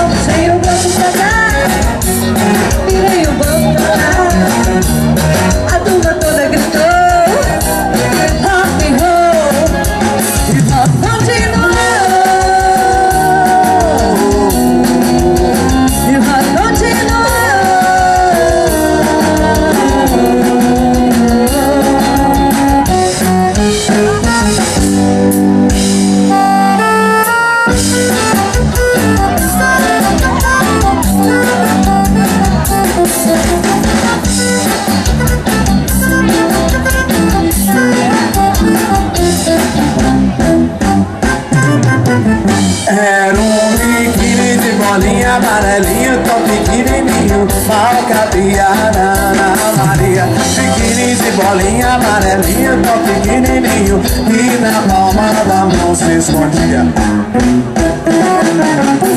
sem o banco pra dar, virei o banco pra lá. A turma toda gritou rock and roll, e rock continuou, e rock continuou. Era um biquíni de bolinha amarelinho, tão pequenininho, mal cabia na Ana Maria. Biquíni de bolinha amarelinho, tão pequenininho, e na palma da mão se escondia.